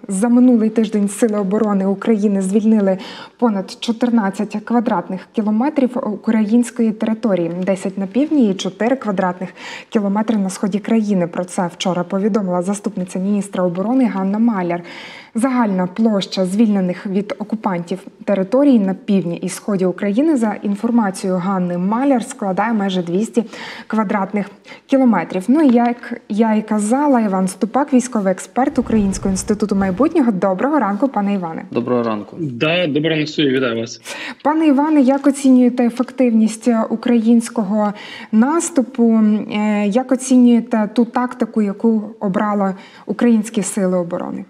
За минулий тиждень Сили оборони України звільнили понад 14 квадратних кілометрів української території, 10 на півдні і 4 квадратних кілометри на сході країни. Про це вчора повідомила заступниця міністра оборони Ганна Маляр. Загальна площа звільнених від окупантів територій на півдні і сході України, за інформацією Ганни Маляр, складає майже 200 квадратних кілометрів. Ну і як я і казала, Іван Ступак, військовий експерт Українського інституту майбутнього. Доброго ранку, пане Іване. Доброго ранку. Доброго ранку, вітаю вас. Пане Іване, як оцінюєте ефективність українського наступу? Як оцінюєте ту тактику, яку обрали українські сили оборони?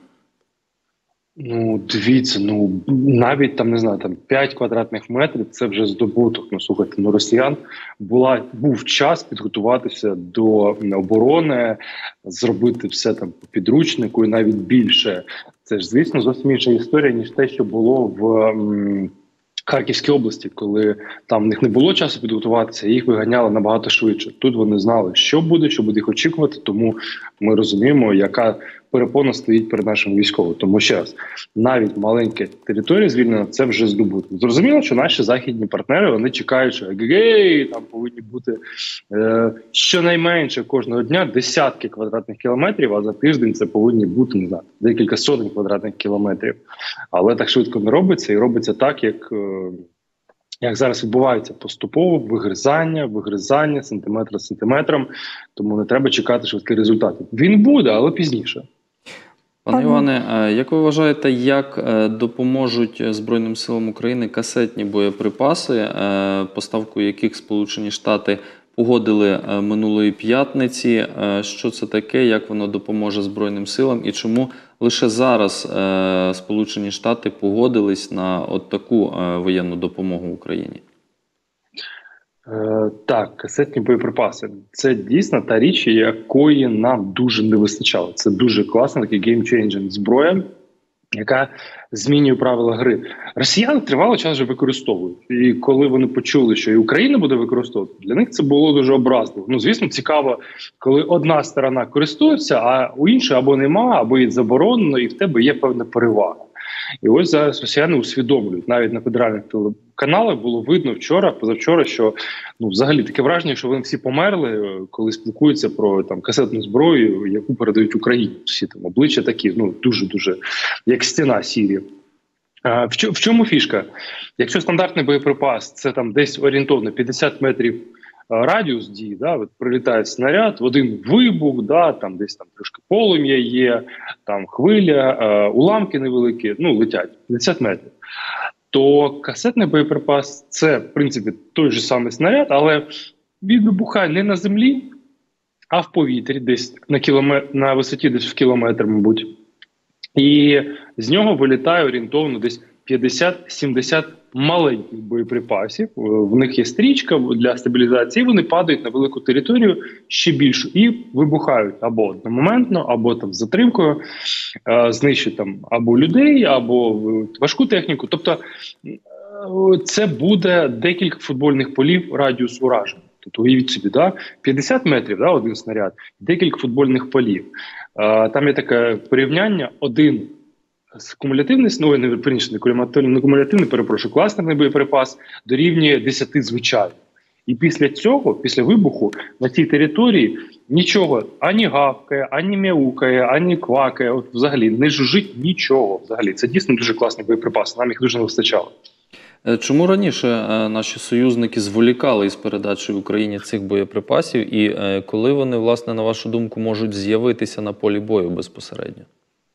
Дивіться, навіть там, не знаю, 5 квадратних метрів – це вже здобуток. Слухайте, росіян був час підготуватися до оборони, зробити все там по підручнику і навіть більше. Це ж, звісно, зовсім інша історія, ніж те, що було в Харківській області, коли там в них не було часу підготуватися, їх виганяли набагато швидше. Тут вони знали, що буде їх очікувати, тому ми розуміємо, яка перепона стоїть перед нашим військовим. Тому ще раз, навіть маленька територія звільнена – це вже здобуток. Зрозуміло, що наші західні партнери, вони чекають, що там повинні бути щонайменше кожного дня десятки квадратних кілометрів, а за тиждень це повинні бути, не знаю, декілька сотень квадратних кілометрів. Але так швидко не робиться, і робиться так, як зараз відбувається, поступово вигризання сантиметр за сантиметром, тому не треба чекати швидких результатів. Він буде, але пізніше. Пане Іване, як ви вважаєте, як допоможуть Збройним силам України касетні боєприпаси, поставку яких Сполучені Штати погодили минулої п'ятниці? Що це таке, як воно допоможе Збройним силам і чому лише зараз Сполучені Штати погодились на от таку воєнну допомогу Україні? Так, касетні боєприпаси – це дійсно та річ, якої нам дуже не вистачало. Це дуже класна, такий геймчейнджер зброя, яка змінює правила гри. Росіяни тривалий час вже використовують. І коли вони почули, що і Україна буде використовувати, для них це було дуже образливо. Звісно, цікаво, коли одна сторона користується, а у іншої або нема, або є заборонено, і в тебе є певна перевага. І ось зараз росіяни усвідомлюють. Навіть на федеральних телеканалах було видно позавчора, що взагалі таке враження, що вони всі померли, коли спілкуються про касетну зброю, яку передають Україні. Всі обличчя такі, дуже-дуже, як стіна сірі. В чому фішка? Якщо стандартний боєприпас – це десь орієнтовно 50 метрів радіус дії, прилітає снаряд, в один вибух, десь трошки полум'я є, хвиля, уламки невеликі, летять 50 метрів. То касетний боєприпас – це, в принципі, той же самий снаряд, але він вибухає не на землі, а в повітрі, десь на висоті десь в кілометр, мабуть. І з нього вилітає орієнтовно десь 50-70 маленьких боєприпасів. В них є стрічка для стабілізації, вони падають на велику територію ще більшу і вибухають або одномоментно, або з затримкою, знищують або людей, або важку техніку. Тобто це буде декілька футбольних полів радіусу ураження. Тобто уявіть собі, 50 метрів, один снаряд, декілька футбольних полів. Там є таке порівняння, один кумулятивний, кластерний боєприпас дорівнює 10 звичайних. І після цього, після вибуху, на цій території нічого ані гавкає, ані мяукає, ані квакає, взагалі не жужить нічого. Взагалі. Це дійсно дуже класний боєприпас, нам їх дуже не вистачало. Чому раніше наші союзники зволікали із передачею Україні цих боєприпасів і коли вони, власне, на вашу думку, можуть з'явитися на полі бою безпосередньо?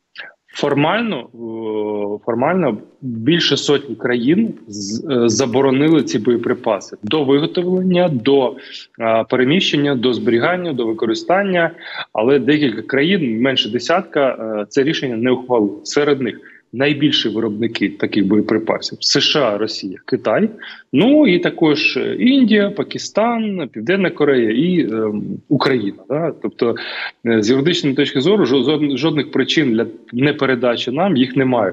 Формально більше сотні країн заборонили ці боєприпаси до виготовлення, до переміщення, до зберігання, до використання, але декілька країн, менше десятка, це рішення не ухвалили. Серед них найбільші виробники таких боєприпасів – США, Росія, Китай, і також Індія, Пакистан, Південна Корея і Україна. Тобто з юридичної точки зору жодних причин для непередачі нам їх немає.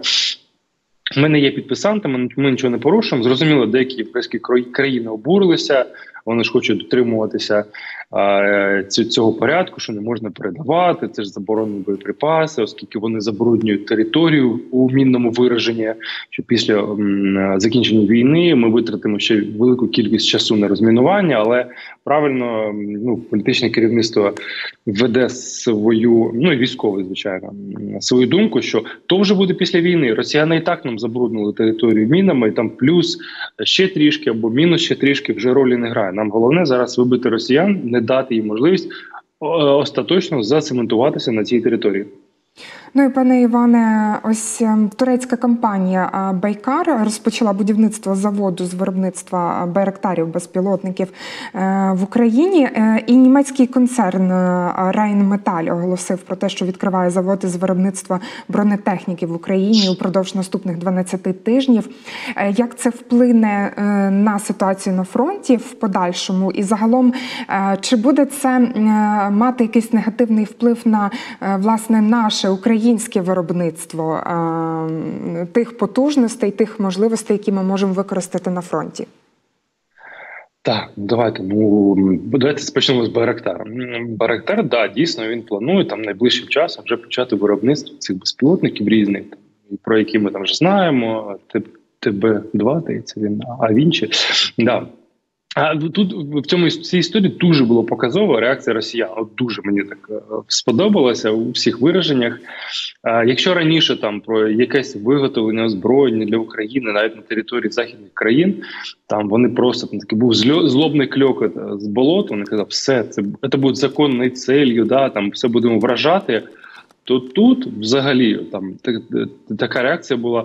Ми не є підписантами, ми нічого не порушуємо. Зрозуміло, деякі європейські країни обурилися, вони ж хочуть дотримуватися цього порядку, що не можна передавати, це ж заборонені боєприпаси, оскільки вони забруднюють територію у мінному вираженні, що після закінчення війни ми витратимо ще велику кількість часу на розмінування, але правильно політичне керівництво веде свою, і військове, звичайно, свою думку, що то вже буде після війни. Росіяни і так нам забруднили територію мінами, і там плюс ще трішки або мінус ще трішки вже ролі не грає. Нам головне зараз вибити росіян, не дати їм можливість остаточно зацементуватися на цій території. Ну і пане Іване, ось турецька компанія Байкар розпочала будівництво заводу з виробництва байрактарів, безпілотників в Україні. І німецький концерн Rheinmetall оголосив про те, що відкриває завод з виробництва бронетехніки в Україні упродовж наступних 12 тижнів. Як це вплине на ситуацію на фронті в подальшому? І загалом, чи буде це мати якийсь негативний вплив на, власне, наше українське виробництво тих потужностей, тих можливостей, які ми можемо використати на фронті? Так, давайте спочнемо з Байрактара. Байрактар, дійсно, він планує там найближчим часом вже почати виробництво цих безпілотників різних, про які ми там вже знаємо, ТБ-2, здається, він, а в інші. Да. А тут в цій історії дуже було показова реакція росіян. Дуже мені так сподобалося у всіх вираженнях. Якщо раніше там про якесь виготовлення озброєння для України навіть на території західних країн, там вони просто такий був злобний кльокот з болот. Вони казали, все це буде законною целью, там все будемо вражати. То тут взагалі там така реакція була: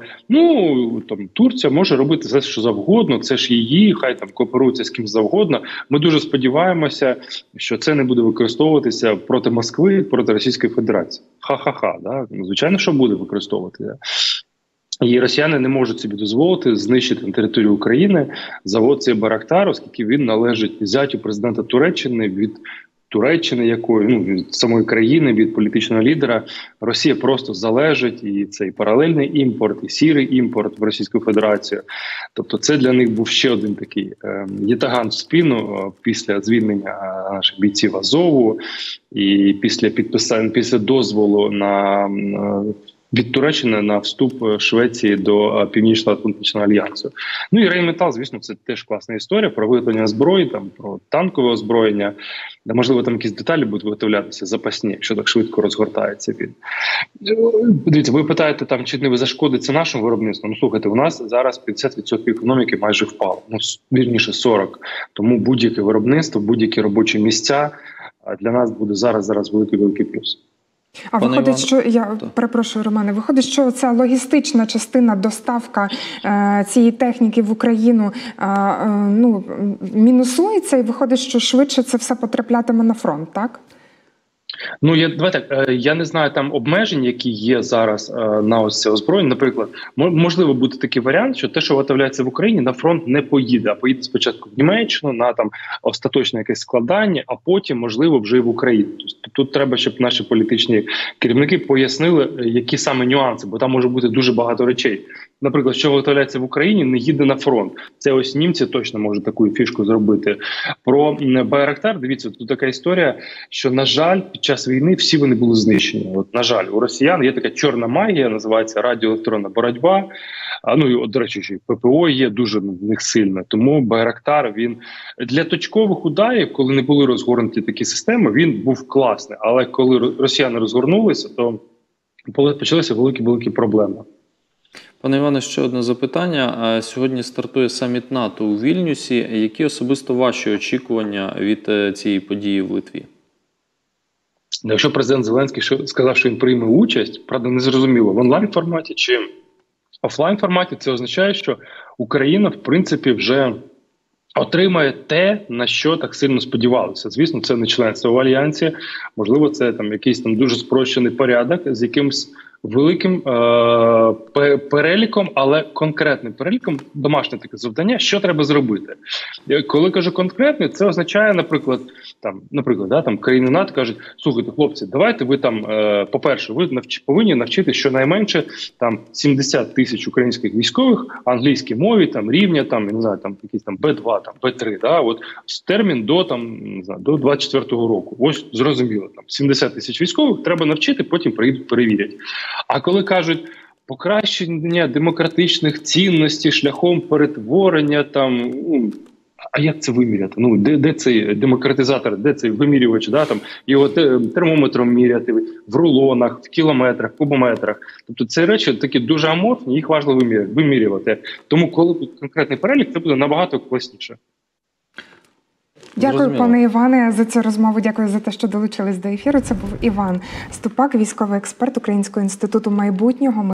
Турція може робити все, що завгодно, це ж її, хай там кооперується з ким завгодно. Ми дуже сподіваємося, що це не буде використовуватися проти Москви, проти Російської Федерації. Ха-ха-ха, звичайно, що буде використовувати. І росіяни не можуть собі дозволити знищити на території України завод цей Байрактар, оскільки він належить зятю президента Туреччини, від якої, від самої країни, від політичного лідера. Росія просто залежить, і цей паралельний імпорт, і сірий імпорт в Російську Федерацію. Тобто це для них був ще один такий ятаган в спину після звільнення наших бійців Азову і після дозволу від Туреччини на вступ Швеції до Північно-Атлантичного альянсу. І Rheinmetall, звісно, це теж класна історія про виготовлення зброї, про танкове озброєння, де, можливо, там якісь деталі будуть виготовлятися запасні, якщо так швидко розгортається він. Дивіться, ви питаєте, чи не зашкодиться нашому виробництву? Слухайте, у нас зараз 50% економіки майже впало, вірніше 40%. Тому будь-яке виробництво, будь-які робочі місця для нас буде зараз великий плюс. А виходить, що перепрошую, Романе, виходить, що ця логістична частина, доставка цієї техніки в Україну мінусується, і виходить, що швидше це все потраплятиме на фронт, так? Я не знаю там обмежень, які є зараз на ось це озброєння. Наприклад, можливо бути такий варіант, що те, що виготовляється в Україні, на фронт не поїде, а поїде спочатку в Німеччину на остаточне якесь складання, а потім, можливо, вже і в Україну. Тобто тут треба, щоб наші політичні керівники пояснили, які саме нюанси, бо там може бути дуже багато речей. Наприклад, що виготовляється в Україні, не їде на фронт. Це ось німці точно можуть таку фішку зробити. Про Байрактар, дивіться, тут така історія, що, на жаль, під час війни всі вони були знищені. На жаль, у росіян є така чорна магія, називається радіоелектронна боротьба. До речі, ще й ППО є дуже в них сильно. Тому Байрактар, він для точкових ударів, коли не були розгорнуті такі системи, він був класний. Але коли росіяни розгорнулися, то почалися великі проблеми. Пане Іване, ще одне запитання. Сьогодні стартує саміт НАТО у Вільнюсі. Які особисто ваші очікування від цієї події в Литві? Якщо президент Зеленський сказав, що він прийме участь, правда, не зрозуміло, в онлайн-форматі чи офлайн-форматі, це означає, що Україна, в принципі, вже отримає те, на що так сильно сподівалися. Звісно, це не членство в Альянсі, можливо, це якийсь дуже спрощений порядок з якимсь великим переліком, але конкретним переліком, домашнє таке завдання, що треба зробити. Коли кажу конкретне, це означає, наприклад, країни НАТО кажуть: слухайте, хлопці, давайте ви там, по-перше, ви повинні навчити щонайменше 70 тисяч українських військових англійській мові, рівня, не знаю, якісь B2, B3, от з термін до 24-го року. Ось зрозуміло, 70 тисяч військових треба навчити, потім приїдуть, перевірять. А коли кажуть покращення демократичних цінностей шляхом перетворення а як це виміряти? Де цей демократизатор, де цей вимірювач, його термометром міряти, в рулонах, в кілометрах, кубометрах. Тобто це речі такі дуже аморфні, їх важливо вимірювати. Тому коли буде конкретний перелік, це буде набагато класніше. Дякую, Зрозуміло. пане Іване, за цю розмову. Дякую за те, що долучились до ефіру. Це був Іван Ступак, військовий експерт Українського інституту майбутнього.